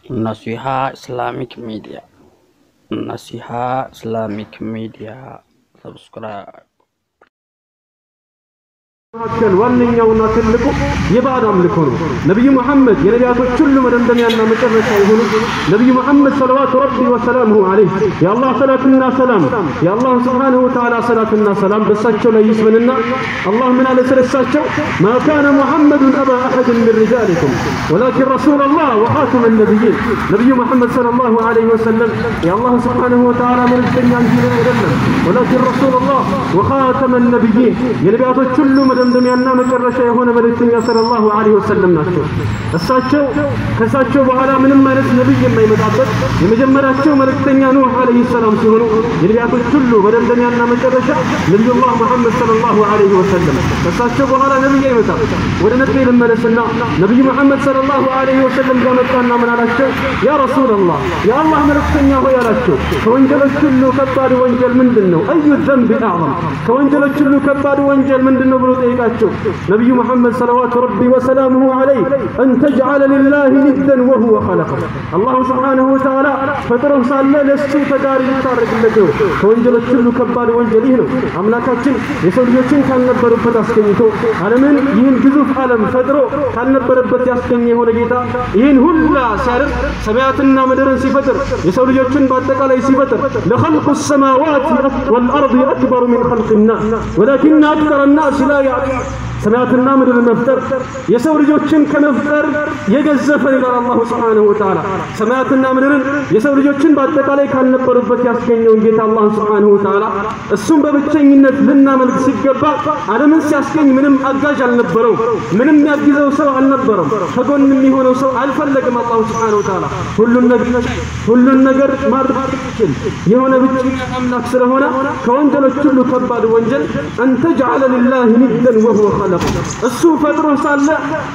Nasiha Islamic Media. Nasiha Islamic Media. Subscribe. ዋነኛውና ትልቁ የባዕድ አምልኮ ነው። ነብዩ መሐመድ የነቢያቶች ሁሉ መደምደሚያና መጨረሻ የሆኑ ነብዩ መሐመድ ሰለላሁ ዐለይሂ ወሰለም የአላህ ሰላትና ሰላም የአላህ ሱብሓነሁ ወተዓላ ሰላትና ሰላም በሳቸው ላይ ይስፈንና አላህ ምን አለ ስለሳቸው ما كان محمد أبا أحد من رجالكم ولكن رسول الله وخاتم النبيين ነብዩ መሐመድ ሰለላሁ ዐለይሂ ወሰለም የአላህ ሱብሓነሁ ወተዓላ መልእክተኛ እንጂ አይደለም ولكن رسول الله وخاتم النبيين የነቢያቶች ሁሉ እንደሚያና መጨረሻ የሆነ መልእክተኛ ሰለላሁ ዐለይሂ ወሰለም ናቸው። ከሳቸው በኋላ ምንም ማለት ነብይ የማይመጣበት የመጀመሪያቸው መልእክተኛ ኑህ ዐለይሂ ሰላም ሲሆኑ የነቢያቶች ሁሉ እንደሚያና መጨረሻ ነብዩላህ መሐመድ ሰለላሁ ዐለይሂ ወሰለም ከሳቸው በኋላ ነብይ አይመጣም። ወደ ነብይ ልመለስና ነብዩ መሐመድ ሰለላሁ ዐለይሂ ወሰለም ጋር መጣና ምን አላቸው? ያ ረሱላህ የአላህ መልእክተኛ ሆይ አላቸው ከወንጀሎች ሁሉ ከባድ ወንጀል ምንድነው? አዩ ዘንብ አዕظም ከወንጀሎች ሁሉ ከባድ ወንጀል ምንድነው ብሎ نبي محمد صلوات ربي وسلامه عليه أن تجعل لله ندا وهو خلقه الله سبحانه وتعالى فطره صلى لسو فداري لتارك لكو كونجل كل كبار وانجليه أملاكاتين يسوليوتين كان نبربت أسكنيتو علمين يهن جزوف عالم فطره كان نبربت أسكنيه ولقيتا يهن هلا سارر سماعتنا مدرن سفتر يسوليوتين بعدك على سفتر لخلق السماوات والأرض أكبر من خلق الناس ولكن أكثر الناس لا يعلمون ሰማያትና ምድር መፍጠር የሰው ልጆችን ከመፍጠር የገዘፈን ይላል አላህ Subhanahu Wa Ta'ala ሰማያትና ምድርን የሰው ልጆችን በአጠቃላይ ካልነበሩበት ያስገኘውን ጌታ አላህ Subhanahu Wa Ta'ala እሱም በብቸኝነት ልናመልክ ሲገባ ዓለምን ሲያስገኝ ምንም አጋዥ አልነበረው ምንም ያግዘው ሰው አልነበረም ከጎን የሚሆነው ሰው አልፈለገም አላህ Subhanahu Wa Ta'ala ሁሉን ነገር ማድረግ ይችላል የሆነ ብቸኛ አምላክ ስለሆነ ከወንጀሎች ሁሉ ከባድ ወንጀል አንተ جعل لله ندا وهو እሱ ፈጥሮ ሳለ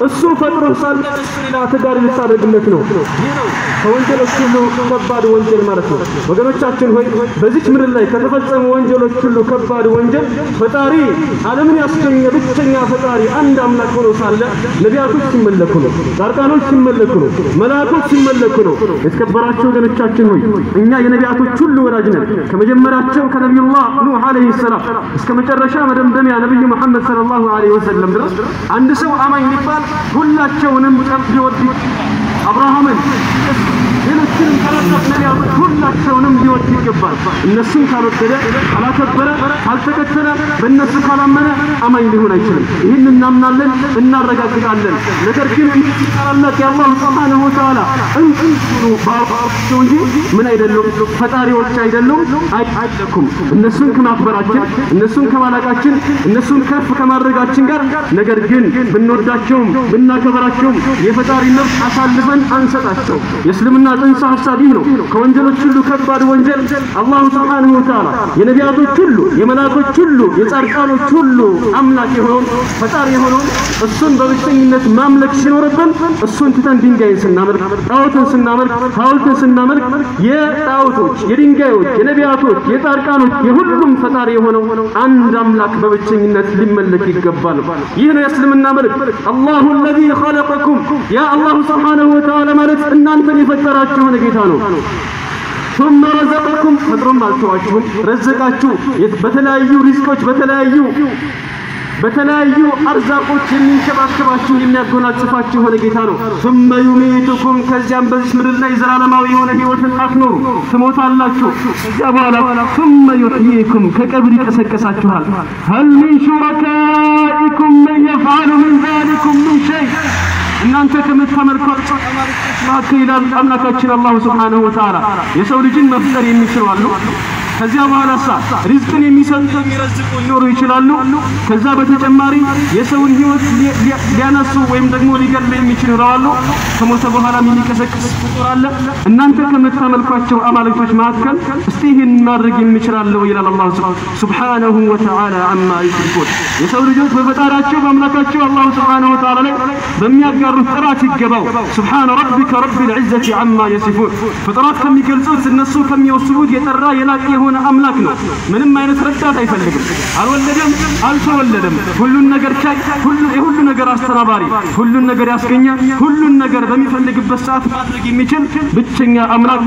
ሌላ ተጋሪ ልታደርግለት ነው ከወንጀሎች ሁሉ ከባድ ወንጀል ማለት ነው። ወገኖቻችን ሆይ በዚህ ምድር ላይ ከተፈጸሙ ወንጀሎች ሁሉ ከባድ ወንጀል ፈጣሪ ዓለምን ያስገኘ ብቸኛ ፈጣሪ አንድ አምላክ ሆኖ ሳለ ነቢያቶች ሲመለኩ ነው ጻድቃኖች ሲመለኩ ነው መላእክቶች ሲመለኩ ነው። የተከበራችሁ ወገኖቻችን ሆይ እኛ የነቢያቶች ሁሉ ወዳጅ ነን ከመጀመሪያቸው ከነቢዩላህ ኑህ ዐለይሂ ሰላም እስከ መጨረሻ መደምደሚያ ነብዩ መሐመድ ሰለላሁ ዐለይሂ ወሰለም ድረስ አንድ ሰው አማኝ ሊባል ሁላቸውንም ሊወድ አብርሃምን ሌሎችንም ካላጠፍ ነቢያቶች ሁላቸውንም ሊወድ ይገባል። እነሱን ካልወደደ ካላከበረ ካልተከተለ በእነሱ ካላመነ አማኝ ሊሆን አይችልም። ይህን እናምናለን እናረጋግጣለን። ነገር ግን ታላላቅ የአላህ Subhanahu Wa Ta'ala እንስሉ ባርካቸው እንጂ ምን አይደሉም ፈጣሪዎች አይደሉም አይደለም። እነሱን ከማክበራችን እነሱን ከማላቃችን እነሱን ከፍ ከማድረጋችን ጋር ነገር ግን ብንወዳቸውም ብናከብራቸውም የፈጣሪ ነፍስ አሳልፈን አንሰጣቸው። የእስልምና ጽንሰ ሐሳብ ነው። ከወንጀሎች ሁሉ ከባድ ወንጀል አላህ Subhanahu Wa Ta'ala የነቢያቶች ሁሉ የመላእክቶች ሁሉ የጻድቃኖች ሁሉ አምላክ የሆነው ፈጣሪ የሆነው እሱን በብቸኝነት ማምለክ ሲኖርብን እሱን ትተን ድንጋይን ስናመልክ ጣዖትን ስናመልክ ሐውልትን ስናመልክ የጣዖቶች የድንጋዮች የነቢያቶች የጻድቃኖች የሁሉም ፈጣሪ የሆነው አንድ አምላክ በብቸኝነት ሊመለክ ይገባል። ይህ ነው የእስልምና መልእክት። አላሁ الذي خلقكم ያ አላህ Subhanahu Wa Ta'ala ማለት እናንተን የፈጠራችሁ የሆነ ጌታ ነው። ثم رزقكم ፈጥሮም አልተዋችሁም ረዘቃችሁ በተለያዩ ሪዝቆች በተለያዩ አርዛቆች የሚንከባከባችሁ የሚያጎናጽፋችሁ የሆነ ጌታ ነው። ثم يميتكم ከዚያም በዚህ ምድር ላይ ዘላለማዊ የሆነ ህይወትን አትኖሩ ትሞታላችሁ። ከዚያ በኋላ ثم يحييكم ከቀብር ይቀሰቀሳችኋል። هل من شركائكم من يفعل من ذلكم من شيء እናንተ ከምታመልኳቸው አማልክቶች መካከል አምላካችን አላህ Subhanahu Wa Ta'ala የሰው ልጅን መፍጠር የሚችሉ አሉ። ከዚያ በኋላ ሪዝቅን የሚሰጡ የሚረዝቁ ሊኖሩ ይችላሉ። ከዛ በተጨማሪ የሰውን ህይወት ሊያነሱ ወይም ደግሞ ሊገድሉ የሚችሉ አሉ። ከሞተ በኋላ የሚቀሰቅስ ፍጡር አለ። እናንተ ከምታመልኳቸው አማልክቶች መካከል እስቲ ይህን ማድረግ የሚችላለው ይላል አላህ Subhanahu Wa Ta'ala አማ ይሽርኩን የሰው ልጆች በፈጣሪያቸው በአምላካቸው አላህ Subhanahu Wa Ta'ala ላይ በሚያጋሩት ጥራት ይገባው። سبحان ربك رب العزة عما يصفون ፍጥረት ከሚገልጹት እነሱ ከሚወስኑት የጠራ የላቀ የሆነ አምላክ ነው። ምንም አይነት ረዳት አይፈልግም። አልወለደም አልተወለደም። ሁሉን ነገር ቻይ ሁሉ ነገር አስተናባሪ ሁሉን ነገር ያስገኛ ሁሉን ነገር በሚፈልግበት በምንፈልግበት ሰዓት ማድረግ የሚችል ብቸኛ አምላክ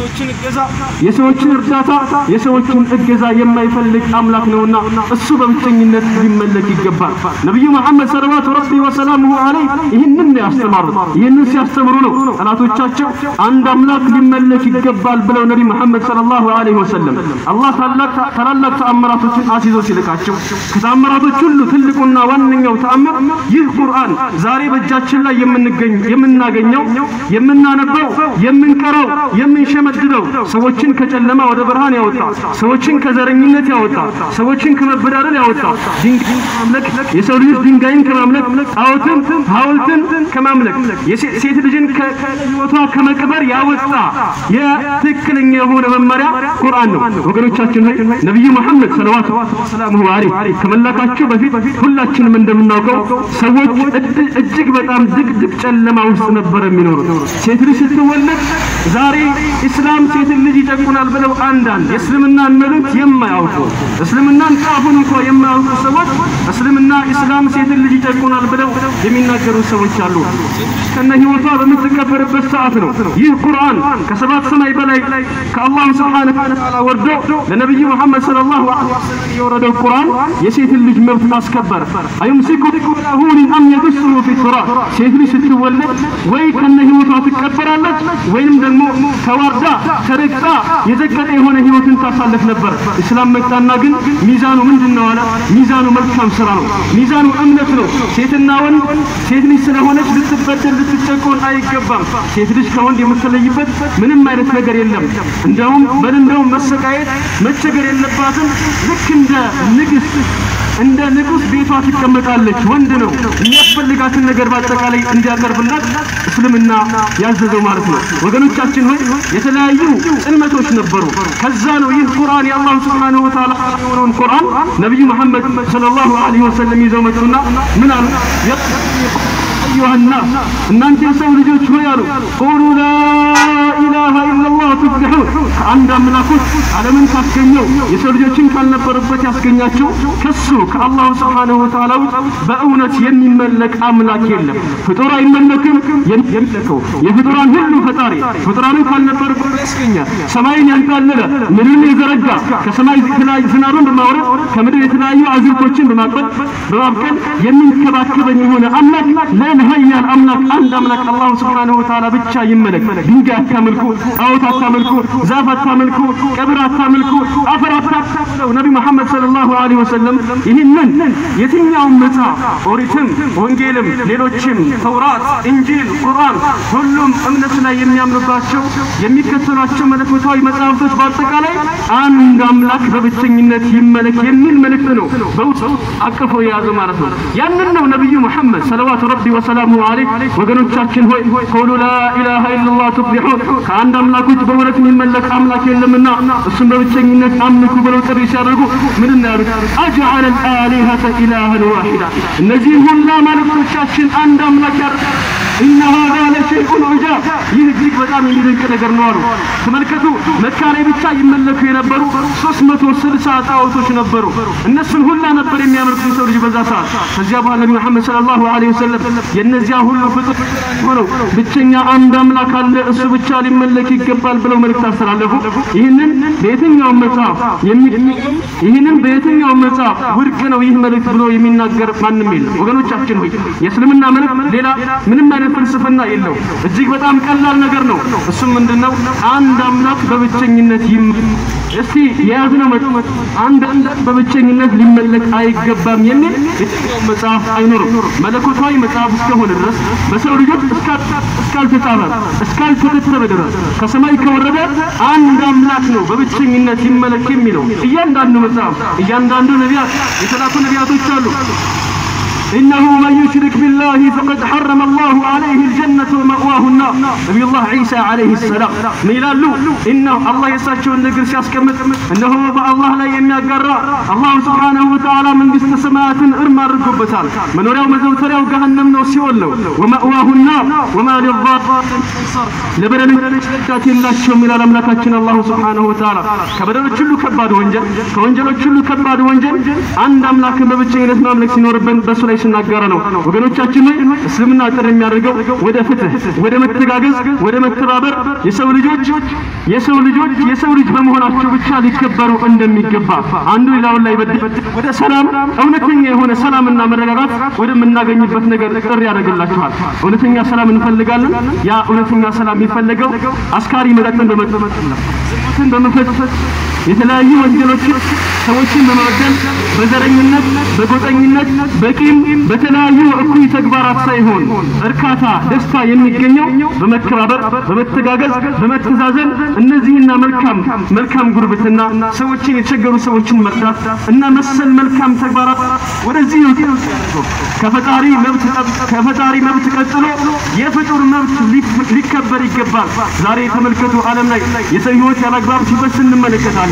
የሰዎችን እርዳታ የሰዎችን እገዛ የማይፈልግ አምላክ ነውና እሱ በብቸኝነት ሊመለክ ይገባል። ነብዩ መሐመድ ሰለላሁ ዐለይሂ ወሰለም ይህንን ያስተማሩት። ይህንን ሲያስተምሩ ነው ጠላቶቻቸው አንድ አምላክ ሊመለክ ይገባል ብለው ነብዩ መሐመድ ሰለላሁ ዐለይሂ ወሰለም አላህ ታላላቅ ተአምራቶችን አስይዞ ሲልካቸው ከተአምራቶች ሁሉ ትልቁና ዋነኛው ተአምር ይህ ቁርአን ዛሬ በእጃችን ላይ የምናገኘው የምናነበው የምንቀራው የምንሸመድደው ሰዎችን ከጨለማ ወደ ብርሃን ያወጣ ሰዎችን ከዘረኝነት ያወጣ ሰዎችን ከመበዳደል ያወጣ የሰው ልጅ ድንጋይን ከማምለክ ጣዖትን ሐውልትን ከማምለክ የሴት ልጅን ከህይወቷ ከመቅበር ያወጣ የትክክለኛ የሆነ መመሪያ ቁርአን ነው። ወገኖቻችን ሆይ ነብዩ መሐመድ ሰለላሁ ዐለይሂ ወሰለም ከመላካቸው በፊት ሁላችንም እንደምናውቀው ሰዎች እጅግ በጣም ድቅድቅ ጨለማ ውስጥ ነበር የሚኖሩት። ሴት ልጅ ስትወለድ ዛሬ እስላም ሴት ልጅ ይጨቁናል ብለው አንዳንድ የእስልምናን መልእክት የማያውቁ እስልምናን ጻፉን እንኳን የማያውቁ ሰዎች እስልምና እስላም ሴት ልጅ ይጨቁናል ብለው የሚናገሩ ሰዎች አሉ። ከነ ህይወቷ በምትከበርበት ሰዓት ነው ይህ ቁርአን ከሰባት ሰማይ በላይ ከአላህ ሱብሓነሁ ወተዓላ ወርዶ ለነብዩ መሐመድ ሰለላሁ ዐለይሂ ወሰለም የወረደው ቁርአን የሴት ልጅ መብት ማስከበር አይምሲኩ ቢቁላሁን አም የድሱሁ ፊ ቱራብ ሴት ልጅ ስትወለድ ወይ ከነ ህይወቷ ትቀበራለች ወይንም ደግሞ ተዋርዳ ተረግጣ የዘቀጠ የሆነ ህይወትን ታሳልፍ ነበር። እስላም መጣና ግን ሚዛኑ ምንድነው አለ? ሚዛኑ መልካም ስራ ነው። ሚዛኑ እምነት ነው። ሴትና ወንድ ሴት ልጅ ስለሆነች ልትበደል ልትጨቆን አይገባም። ሴት ልጅ ከወንድ የምትለይበት ምንም አይነት ነገር የለም። እንደውም መሰቃየት መቸገር የለባትም። ልክ እንደ ንጉስ ቤቷ ትቀመጣለች። ወንድ ነው የሚያስፈልጋትን ነገር ባጠቃላይ እንዲያቀርብላት እስልምና ያዘዘው ማለት ነው። ወገኖቻችን ሆይ የተለያዩ ጽልመቶች ነበሩ። ከዛ ነው ይህ ቁርአን የአላህ ሱብሓነሁ ወተዓላ የሆነውን ቁርአን ነብዩ መሐመድ ሰለላሁ ዐለይሂ ወሰለም ይዘው መጡና ምን አሉ? أيها الناس እናንተ የሰው ልጆች ሆይ አሉ ቁሉ ላ ኢላሃ ኢላላህ ትፍሊሑን አንድ አምላኮች ዓለምን ካስገኘው የሰው ልጆችን ካልነበረበት ያስገኛቸው ከሱ ከአላህ ሱብሓነሁ ወተዓላ በእውነት የሚመለክ አምላክ የለም። ፍጡር አይመለክም። የሚመለከው የፍጡራን ሁሉ ፈጣሪ ፍጡራንን ካልነበረበት ያስገኛል። ሰማይን ያንጣለለ ምድርን የዘረጋ ከሰማይ ዝናብን በማውረድ ከምድር የተለያዩ አዝርቶችን በማብቀል የሚንከባከበን የሆነ አምላክ ኃያል አምላክ አንድ አምላክ አላህ ሱብሓነሁ ወተዓላ ብቻ ይመለክ። ድንጋይ አታምልኩ፣ ጣዖት አታምልኩ፣ ዛፍ አታምልኩ፣ ቀብር አታምልኩ፣ አፈር አታምልኩ። ነብዩ መሐመድ ሰለላሁ ዐለይሂ ወሰለም ይህንን የትኛውም መጽሐፍ ኦሪትም ወንጌልም ሌሎችም ተውራት እንጂል ቁርአን ሁሉም እምነት ላይ የሚያምኑባቸው የሚከተሏቸው መለኮታዊ መጽሐፍቶች በአጠቃላይ አንድ አምላክ በብቸኝነት ይመለክ የሚል መልእክት ነው በውስጡ አቅፎ የያዘ ማለት ነው። ያንን ነው ነብዩ መሐመድ ሰለላሁ ዐለይሂ ወሰለም ወገኖቻችን ሆይ ቁሉ ላ ኢላሃ ኢላላህ ትፍሊሑን ከአንድ አምላክ ውጭ በእውነት የሚመለክ አምላክ የለምና እሱን በብቸኝነት አምልኩ ብለው ጥሪ ሲያደርጉ ምን እናያሉት? አጅዐለ አልአሊሀተ ኢላሃን ዋሂዳ እነዚህ ሁላ ማለቶቻችን አንድ አምላክ ያደርጋል። ኢነ ሃዛ ለሸይኡን ዑጃብ ይህ እጅግ በጣም የሚደንቅ ነገር ነው አሉ። ተመልከቱ መካ ላይ ብቻ ይመለኩ የነበሩ 360 ጣዖቶች ነበሩ። እነሱን ሁላ ነበር የሚያመልኩ ሰው ልጅ በዛ ሰዓት። ከዚያ በኋላ ነብዩ መሐመድ ሰለላሁ ዐለይሂ ወሰለም የነዚያ ሁሉ ፍጡር ሆነው ብቸኛ አንድ አምላክ አለ እሱ ብቻ ሊመለክ ይገባል ብለው መልእክት አስተላለፉ። ይህንን በየትኛው መጽሐፍ ውድቅ ነው ይህ መልእክት ብሎ የሚናገር ማንም የለም። ወገኖቻችን ሆይ የእስልምና መልእክት ሌላ ምንም አይነት ፍልስፍና የለው። እጅግ በጣም ቀላል ነገር ነው። እሱም ምንድነው? አንድ አምላክ በብቸኝነት እስቲ የያዝነው አንድ አምላክ በብቸኝነት ሊመለክ አይገባም የሚል የትኛው መጽሐፍ አይኖርም። መለኮታዊ መጽሐፍ እስከሆነ ድረስ በሰው ልጆች እስካልተከተበ ድረስ ከሰማይ ከወረደ አንድ አምላክ ነው በብቸኝነት ይመለክ የሚለው እያንዳንዱ መጽሐፍ እያንዳንዱ ነቢያት የተላኩ ነቢያቶች አሉ። إنه من يشرك بالله فقد حرم الله عليه الجنة ومأواه النار نبي الله عيسى عليه السلام ميلالو إنه الله يساچون نغير ሲያስቀምጥ እነሆ በአላህ ላይ የሚያጋራ አላህ ሱብሓነሁ ወተዓላ መንግስተ ሰማያትን እርም አድርጎበታል። መኖሪያው መዘውተሪያው ገሃነም ነው ሲኦል ነው። ومأواه النار وما للظالمين ለበደለኞች ረዳት የላቸውም ይላል አምላካችን አላህ ሱብሓነሁ ወተዓላ። ከበደሎች ሁሉ ከባድ ወንጀል ከወንጀሎች ሁሉ ከባድ ወንጀል አንድ አምላክን በብቸኝነት ማምለክ ሲኖርብን በሱ ላይ እየተናገረ ነው ወገኖቻችን እስልምና ጥሪ የሚያደርገው ወደ ፍትህ ወደ መተጋገዝ ወደ መተባበር የሰው ልጅ በመሆናቸው ብቻ ሊከበሩ እንደሚገባ አንዱ ሌላውን ላይ ወደ ሰላም እውነተኛ የሆነ ሰላምና መረጋጋት ወደምናገኝበት ነገር ጥሪ ያደርግላችኋል እውነተኛ ሰላም እንፈልጋለን ያ እውነተኛ ሰላም የሚፈልገው አስካሪ መጠጥን በመፈጸም የተለያዩ ወንጀሎችን ሰዎችን በመበደል በዘረኝነት በጎጠኝነት በቂም በተለያዩ እኩይ ተግባራት ሳይሆን እርካታ ደስታ የሚገኘው በመከባበር በመተጋገዝ በመተዛዘን እነዚህና መልካም ጉርብትና ሰዎችን የተቸገሩ ሰዎችን መርዳት እና መሰል መልካም ተግባራት ወደዚህ ከፈጣሪ መብት ቀጥሎ የፍጡር መብት ሊከበር ይገባል ዛሬ ተመልከቱ ዓለም ላይ የሰው ህይወት ያላግባብ ሲፈስ እንመለከታለን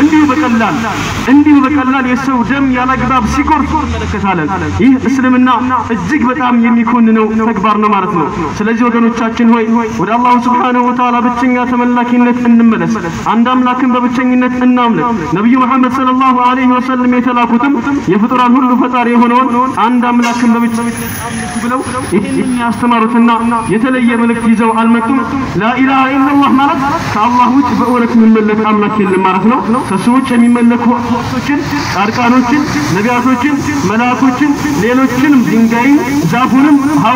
እንዲሁ በቀላል የሰው ደም ያላግባብ ሲቆርጥ እንመለከታለን ይህ እስልምና እጅግ በጣም የሚኮንነው ተግባር ነው ማለት ነው ስለዚህ ወገኖቻችን ሆይ ወደ አላህ Subhanahu Wa Ta'ala ብቸኛ ተመላኪነት እንመለስ አንድ አምላክን በብቸኝነት እናምልክ ነብዩ መሐመድ ሰለላሁ ዐለይሂ ወሰለም የተላኩትም የፍጡራን ሁሉ ፈጣሪ የሆነውን አንድ አምላክን በብቸኝነት አምልኩ ብለው ይህን ያስተማሩትና የተለየ መልእክት ይዘው አልመጡም ላ ኢላሃ ኢላላህ ማለት ከአላህ ውጭ በእውነት የሚመለክ አምላክ የለም ማለት ነው ከሱ ውጭ የሚመለኩ አምላኮችን ጻድቃኖችን ነቢያቶችን መላእክቶችን ሌሎችንም ድንጋይን ዛፉንም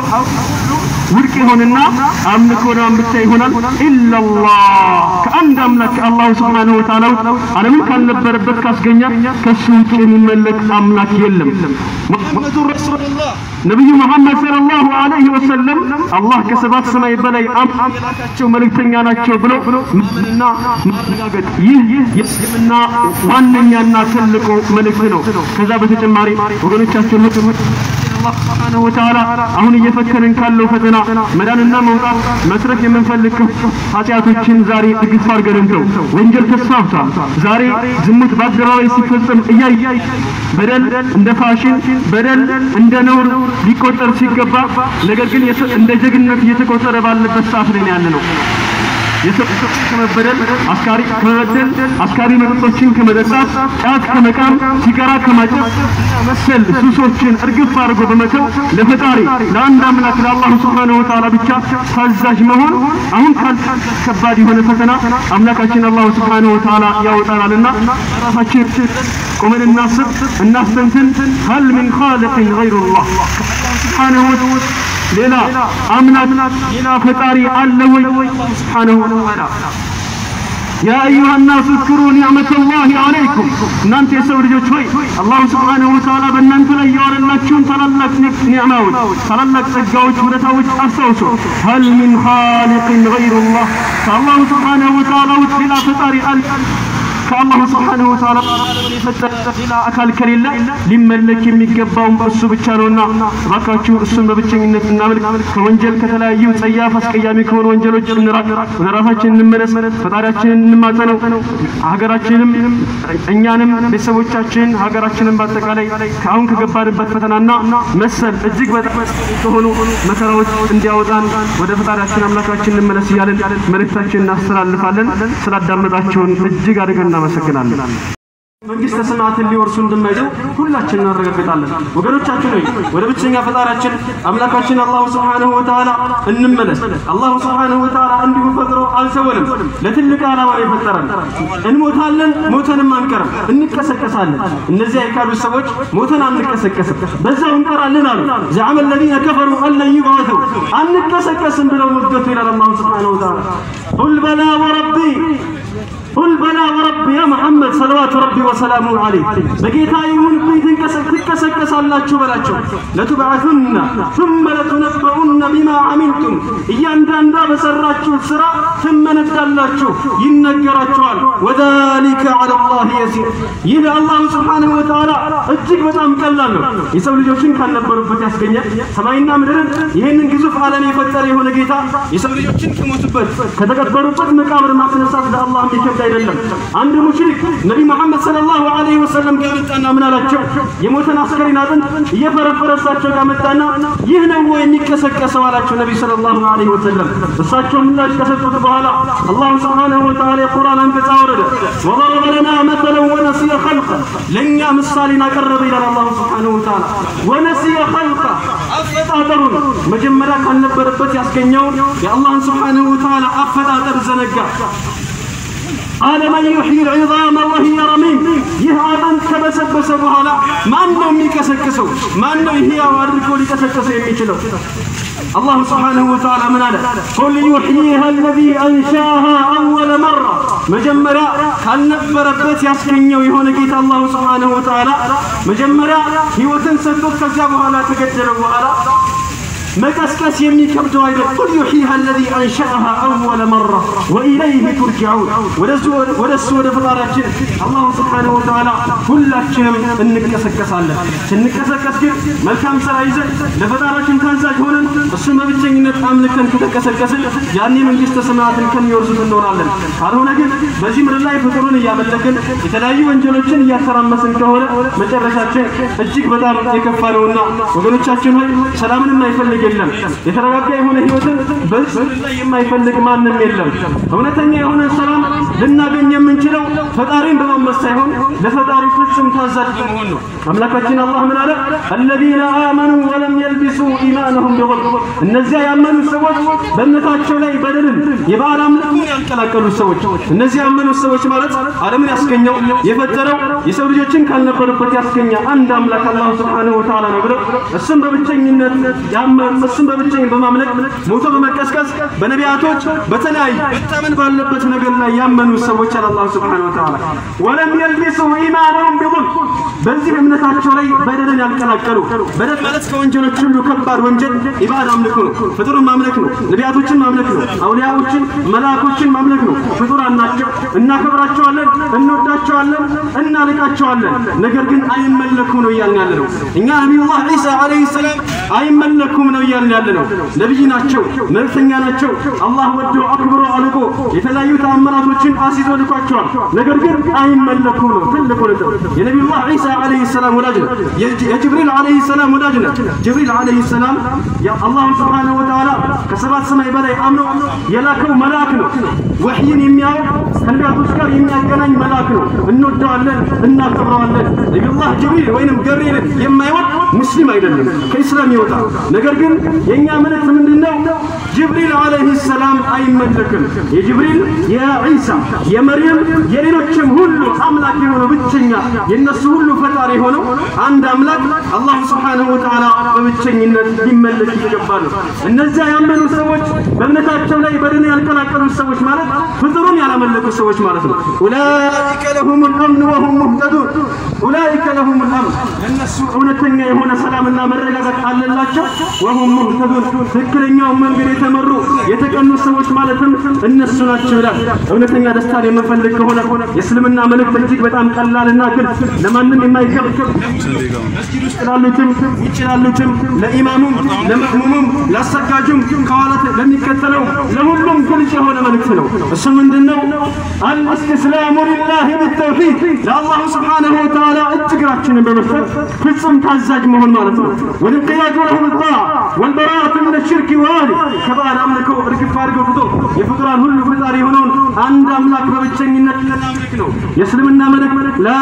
ውድቅ ይሆንና አምልኮና ብቻ ይሆናል ኢላላህ ከአንድ አምላክ አላህ Subhanahu Wa Ta'ala ዓለምን ካልነበረበት ካስገኛ ከሱ ውጭ የሚመለክ አምላክ የለም ሙሐመድ ረሱላህ ነብዩ መሐመድ ሰለላሁ ዐለይሂ ወሰለም አላህ ከሰባት ሰማይ በላይ አምላካቸው መልእክተኛ ናቸው ብሎ ምንና ማረጋገጥ ይህ የእስልምና ዋነኛና ትልቁ መልእክት ነው ከዛ በተጨማሪ ወገኖቻችን አላህ Subhanahu Wa Ta'ala አሁን እየፈከረን ካለው ፈተና መዳንና መውጣት መስረት የምንፈልግ ኃጢያቶችን ዛሬ ድግፍ አድርገን ነው ወንጀል ተስፋፍቷል ዛሬ ዝሙት በአደባባይ ሲፈጸም እያየ በደል እንደ ፋሽን በደል እንደ ነውር ሊቆጠር ሲገባ ነገር ግን እንደ ጀግንነት እየተቆጠረ ባለበት ሰዓት ላይ ያለነው የሰው ከመበደል አስካሪ መጠጦችን ከመጠጣት ጫት ከመቃም ሲጋራ ከማጨስ መሰል ሱሶችን እርግፍ አድርጎ በመተው ለፈጣሪ ለአንድ አምላክ ለአላህ Subhanahu Wa Ta'ala ብቻ ታዛዥ መሆን አሁን ከባድ የሆነ ፈተና አምላካችን አላህ Subhanahu Wa Ta'ala ያወጣናልና ራሳችን ቆመን እናስተንትን هل من خالق غير الله Subhanahu Wa Ta'ala ሌላ አምላክ ሌላ ፈጣሪ አለ ወይ Subhanahu Wa Ta'ala يا أيها الناس اذكروا نعمة الله عليكم እናንተ የሰው ልጆች ሆይ አላህ Subhanahu Wa Ta'ala በእናንተ ላይ ያወረላችሁን ታላላቅ ኒዕማዎች ታላላቅ ጸጋዎች ውለታዎች አስታውሱ هل من خالق غير الله فالله Subhanahu Wa Ta'ala ሌላ ፈጣሪ አለ ከአላህ Subhanahu Wa Ta'ala ሌላ አካል ከሌለ ሊመለክ የሚገባው እሱ ብቻ ነውና ባካችሁ እሱን በብቸኝነት እናመልክ ከወንጀል ከተለያዩ ጸያፍ አስቀያሚ ከሆኑ ወንጀሎች እንራቅ ራሳችንን እንመለስ ፈጣሪያችንን እንማጸነው ሀገራችንንም እኛንም ቤተሰቦቻችን ሀገራችንን በአጠቃላይ ከአሁን ከገባንበት ፈተናና መሰል እጅግ በጣም ከሆኑ መከራዎች እንዲያወጣን ወደ ፈጣሪያችን አምላካችን እንመለስ እያልን መልእክታችንን እናስተላልፋለን ስላዳመጣችሁን እጅግ አድርገን እናመሰግናለን መንግስተ ሰማያትን ሊወርሱ እንደማይደው ሁላችንን እናረጋግጣለን ወገኖቻችን ሆይ ወደ ብቸኛ ፈጣሪያችን አምላካችን አላህ Subhanahu Wa Ta'ala እንመለስ አላህ Subhanahu Wa Ta'ala እንዲሁ ፈጥሮ አልሰወንም ለትልቅ ዓላማ የፈጠረን እንሞታለን ሞተንም አንቀርም እንቀሰቀሳለን እነዚህ አይካዱ ሰዎች ሞተን አንቀሰቀስም በዛው እንቀራለን አሉ ዘዓመ الذين كفروا أن لن يبعثوا አንቀሰቀስም ብለው ወገቱ ይላል አላህ Subhanahu Wa Ta'ala قل بلى وربي قل بلى وربي يا محمد صلوات ربي وسلامه عليه بقيتا يهون بيتن تكسكس الله بلاچو لتبعثن ثم لتنبؤن بما عملتم እያንዳንዱ በሰራችሁ ስራ ትመነዳላችሁ ይነገራችኋል وذلك على الله يسير ይህ አላህ Subhanahu Wa Ta'ala እጅግ በጣም ቀላል ነው የሰው ልጆችን ካነበሩበት ያስገኛል ሰማይና ምድርን ይሄንን ግዙፍ ዓለም የፈጠረ የሆነ ጌታ የሰው ልጆችን ከሞቱበት ከተቀበሩበት መቃብር ማስነሳት ለአላህ የሚከብድ አይደለም አንድ ሙሽሪክ ነብይ መሐመድ ሰለላሁ ዐለይሂ ወሰለም ጋር መጣና ምን አላቸው የሞተን አስከሬን አጥንት እየፈረፈረሳቸው ጋር መጣና ይህ ነው ወይ የሚከሰከሰው አላቸው ነብይ ሰለላሁ ዐለይሂ ወሰለም እሳቸው ምላሽ ከሰጡት በኋላ አላህ ሱብሓነሁ ወተዓላ የቁርአን አንቀጽ አወረደ ወضرب لنا مثلا ونسي خلقه ለኛ ምሳሌን አቀረበ ይላል አላህ ሱብሓነሁ ወተዓላ ونسي خلقه አፈጣጠሩን መጀመሪያ ካልነበረበት ያስገኘው የአላህ ሱብሓነሁ ወተዓላ አፈጣጠር ዘነጋ قال من يحيي العظام وهي رميم يهادن كبسبس بحالا ما انه ميكسكسو ما انه يحيى واركو لكسكسو يميچلو الله سبحانه وتعالى من هذا قل يحييها الذي انشاها اول مره مجمرا ካልነበረበት ያስገኘው የሆነ ጌታ አላህ Subhanahu Wa Ta'ala መጀመሪያ ህይወትን ሰጥቶት ከዚያ በኋላ ተገደለው በኋላ مكسكس يمني كبدو أيضا قل يحييها الذي أنشأها أول مرة وإليه ترجعون ودسوا دفلارك الله سبحانه وتعالى كل شيء انكسكس الله سنكسكس كيف ملكام سرايزه دفلارك كانزاج هنا السما بتجينت أملكن كتكسكس يعني من جست سماعات كم يرزق النور علم هارون أجل بزيمر الله يفطرون يا ملكن يتلاقي وانجلوشن يا ترام مسن كهولا مترشاتشن الجيك بدار يكفرونا وقولوا سلامنا ما يفلق የለም የተረጋጋ የሆነ ህይወትን በዚህ ላይ የማይፈልግ ማንንም የለም እውነተኛ የሆነ ሰላም ልናገኝ የምንችለው ፈጣሪን በመመስ ሳይሆን ለፈጣሪ ፍጹም ታዛዥ በመሆን ነው አምላካችን አላህ ምን አለ الذين آمنوا ولم يلبسوا إيمانهم بظلم እነዚያ ያመኑ ሰዎች በእምነታቸው ላይ በደልን የባዕድ አምልኮን ያልቀላቀሉ ሰዎች እነዚያ ያመኑ ሰዎች ማለት ዓለምን ያስገኘው የፈጠረው የሰው ልጆችን ካልነበረበት ያስገኘ አንድ አምላክ አላህ Subhanahu Wa Ta'ala ነው ብለው እሱም በብቸኝነት ያመኑ እሱም በብቸኝነት በማምለክ ሞቶ በመቀስቀስ በነቢያቶች በተለያየ በተመን ባለበት ነገር ላይ ያመኑ ሰዎች አላህ Subhanahu Wa Ta'ala ወለም يلبسوا إيمانهم بظلم በዚህ እምነታቸው ላይ በደልን ያልቀላቀሉ በደል ማለት ከወንጀሎች ሁሉ ከባድ ወንጀል ኢባዳ አምልኮ ነው ፍጡርን ማምለክ ነው ነቢያቶችን ማምለክ ነው አውሊያዎችን መላእክቶችን ማምለክ ነው ፍጡራን ናቸው እናከብራቸዋለን እንወዳቸዋለን እናልቃቸዋለን ነገር ግን አይመለኩም ነው እያልን ያለነው እኛ ነብዩላህ ኢሳ አለይሂ ሰላም አይመለኩም ነው እያልን ያለነው ነብይ ናቸው መልእክተኛ ናቸው አላህ ወዶ አክብሮ አልቆ የተለያዩ ተአምራቶችን አሲዞ ልኳቸዋል ነገር ግን አይመለኩም ነው ትልቁ ነጥብ የነብዩላህ ኢሳ عليه السلام ولاجنا يا جبريل عليه السلام ولاجنا جبريل عليه السلام يا الله سبحانه وتعالى كسبات سماء بلاي امنو يلاكو ملاكنا وحيين يمياو كنبياتوس ጋር የሚያገናኝ መላክ ነው እንወደዋለን እናከብረዋለን ነብዩ الله جبريل ወይንም ገብርኤል የማይወድ ሙስሊም አይደለም ከእስላም ይወጣ ነገር ግን የኛ መልእክት ምንድነው جبريل عليه السلام አይመለክም የጅብሪል የኢሳ የመርየም የሌሎችም ሁሉ አምላክ የሆነው ብቸኛ የነሱ ሁሉ ፈጣሪ ሆነው አንድ አምላክ አላህ Subhanahu Wa Ta'ala በብቸኝነት ሊመለክ ይገባል እነዚያ ያመኑ ሰዎች በእምነታቸው ላይ በደል ያልቀላቀሉ ሰዎች ማለት ፍጡሩን ያላመለኩ ሰዎች ማለት ነው ኡላኢከ ለሁም الامن وهم مهتدون ኡላኢከ ለሁም الامن እነሱ እውነተኛ የሆነ ሰላምና መረጋጋት አለላቸው وهم مهتدون ትክክለኛው መንገድ የተመሩ የተቀኑ ሰዎች ማለትም እነሱ ናቸው ይላል እውነተኛ ደስታን የምንፈልግ ከሆነ የእስልምና መልእክት እጅግ በጣም ቀላልና ግልጽ ለማንም የማይከብድ መስጊድ ውስጥ ላሉትም ይችላሉትም ለኢማሙም ለመእሙሙም ለአሰጋጁም ከኋላት ለሚከተለው ለሁሉም ግልጽ የሆነ መልእክት ነው እሱ ምንድነው አልእስቲስላሙ ሊላሂ بالتوحيد ለአላህ Subhanahu Wa Ta'ala እጅግራችንን በመስጠት ፍጹም ታዛዥ መሆን ማለት ነው ወልንቂያዱ ለሁ الطاعة والبراءة من الشرك والي ከባዕድ አምልኮ እርግፍ አድርጎ ፍቶ የፍጡራን ሁሉ ፈጣሪ ሆነውን አንድ አምላክ በብቸኝነት ለማምለክ ነው የእስልምና መልእክት ላ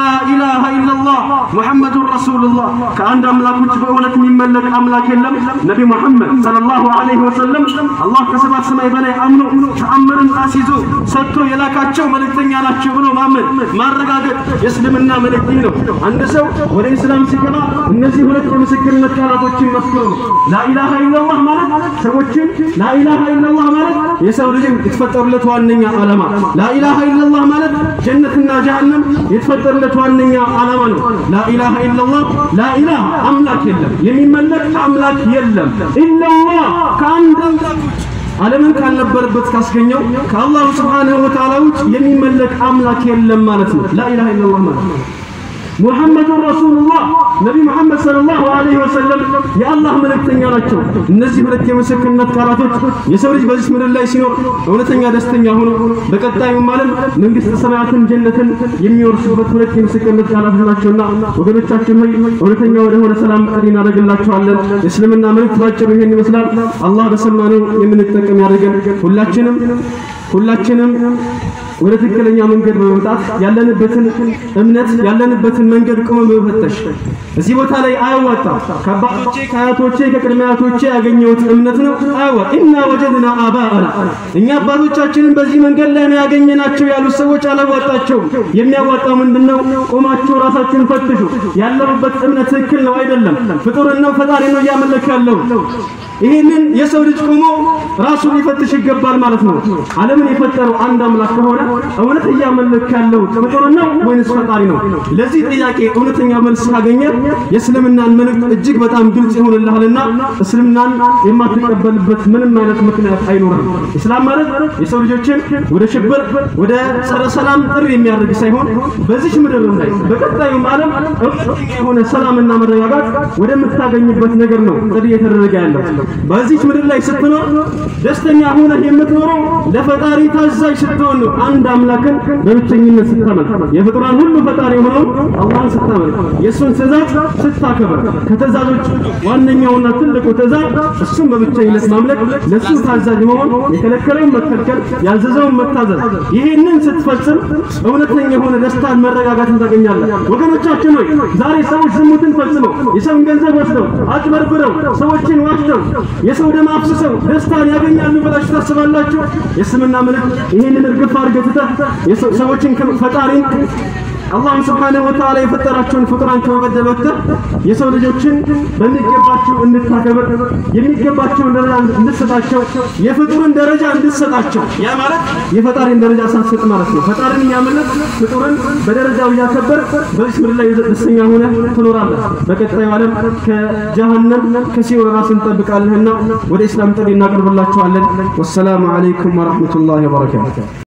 ኢላሃ ኢላላህ ሙሐመዱር ረሱሉላህ ከአንድ አምላክ ውጭ በእውነት የሚመለክ አምላክ የለም ነብይ መሐመድ ሰለላሁ ዐለይሂ ወሰለም አላህ ከሰባት ሰማይ በላይ አምኖ ተአምርን አሲዞ ሰጥቶ የላካቸው መልእክተኛ ናቸው ብሎ ማመን ማረጋገጥ የእስልምና መልእክት ነው አንድ ሰው ወደ እስላም ሲገባ እነዚህ ሁለት የምስክርነት ቃላቶችን መስክሮ ላ ኢላሃ ኢላላህ ማለት ሰዎችን ላ ኢላሃ ኢላላህ ማለት የሰው ልጅ የተፈጠሩለት ዋነኛ ዓላማ ላ ኢላሃ ኢላላህ ማለት ጀነትና ጀሃነም የተፈጠሩለት ዋነኛ ዓላማ ነው ላ ኢላሃ ኢላላህ ላ ኢላህ አምላክ የለም የሚመለክ አምላክ የለም ኢላላህ ከአንድ አምላክ ዓለምን ካልነበረበት ካስገኘው ከአላህ Subhanahu Wa Ta'ala ውጭ የሚመለክ አምላክ የለም ማለት ነው ላ ኢላሃ ኢላላህ ማለት ሙሐመዱን ረሱሉላህ ነቢ መሐመድ ሰለላሁ ዐለይሂ ወሰለም የአላህ መልእክተኛ ናቸው። እነዚህ ሁለት የምስክርነት ቃላቶች የሰው ልጅ በዚህ ምድር ላይ ሲኖር እውነተኛ ደስተኛ ሆኖ በቀጣዩም ዓለም መንግስተ ሰማያትን ጀነትን የሚወርሱበት ሁለት የምስክርነት ቃላቶች ናቸውና ወገኖቻችን ሆይ እውነተኛ ወደ ሆነ ሰላም ጥሪ እናደርግላችኋለን። የእስልምና መልእክት ባጭሩ ይሄን ይመስላል። አላህ በሰማነው የምንጠቀም ያደርገን። ሁላችንም ወደ ትክክለኛ መንገድ በመምጣት ያለንበትን እምነት ያለንበትን መንገድ ቆመ በመፈተሽ እዚህ ቦታ ላይ አያዋጣም ከአባቶቼ ከአያቶቼ ከቅድመ አያቶቼ ያገኘሁት እምነት ነው አያዋ ኢና ወጀድና አባአና እኛ አባቶቻችንን በዚህ መንገድ ላይ ነው ያገኘናቸው ያሉት ሰዎች አላዋጣቸው። የሚያዋጣው ምንድነው? ቆማችሁ ራሳችሁን ፈትሹ። ያለበት እምነት ትክክል ነው አይደለም? ፍጡርን ነው ፈጣሪ ነው እያመለከ ያለው? ይሄንን የሰው ልጅ ቆሞ ራሱን ሊፈትሽ ይገባል ማለት ነው። ዓለምን የፈጠረው አንድ አምላክ ከሆነ እውነት እያመለከ ያለው ፍጡር ነው ወይስ ፈጣሪ ነው? ለዚህ ጥያቄ እውነተኛ መልስ ካገኘ የእስልምናን መልእክት እጅግ በጣም ግልጽ ይሆንልሃልና እስልምናን የማትቀበልበት ምንም አይነት ምክንያት አይኖርም። እስላም ማለት የሰው ልጆችን ወደ ሽብር ወደ ጸረ ሰላም ጥሪ የሚያደርግ ሳይሆን በዚህ ምድር ላይ በቀጣዩም ዓለም እውነተኛ የሆነ ሰላምና መረጋጋት ወደምታገኝበት ነገር ነው ጥሪ የተደረገ ያለው። በዚህ ምድር ላይ ስትኖር ደስተኛ ሆነ የምትኖረው ለፈጣሪ ታዛዥ ስትሆን ነው። አንድ አምላክን በብቸኝነት ስታመልክ የፍጡራን ሁሉ ፈጣሪ ሆነው አላህን ስታመልክ የሱን ትእዛዝ ስታከብር ከተዛዞች ዋነኛውና ትልቁ ትእዛዝ እሱን በብቸኝነት ማምለክ ለሱ ታዛዥ መሆን የከለከለውን መከልከል ያዘዘውን መታዘዝ ይሄንን ስትፈጽም እውነተኛ የሆነ ደስታን መረጋጋትን ታገኛለህ። ወገኖቻችን ሆይ ዛሬ ሰዎች ዝሙትን ፈጽመው የሰውን ገንዘብ ወስደው አጭበርብረው ሰዎችን ዋሽተው የሰው ደም አፍስሰው ደስታን ያገኛሉ ብላችሁ ታስባላችሁ? የእስልምና መልእክት ይሄንን እርግፍ አድርገህ ትተህ ሰዎችን ፈጣሪን አላህ ሱብሓነሁ ወተዓላ የፈጠራቸውን ፍጡራን ከመበደል ወጥተህ የሰው ልጆችን በሚገባቸው እንድታከብር የሚገባቸውን ደረጃ እንድትሰጣቸው የፍጡርን ደረጃ እንድትሰጣቸው ያ ማለት የፈጣሪን ደረጃ ሳትሰጥ ማለት ነው። ፈጣሪን ያመለክ ፍጡርን በደረጃው ያከበር በዚህ ምድር ላይ ደስተኛ ሆነህ ትኖራለህ። በቀጣዩ ዓለም ከጀሃነም ከሲኦል ራስን እንጠብቃለህና ወደ እስላም ጥሪ እናቀርብላችኋለን። ወሰላሙ አለይኩም ወራህመቱላሂ ወበረካቱሁ።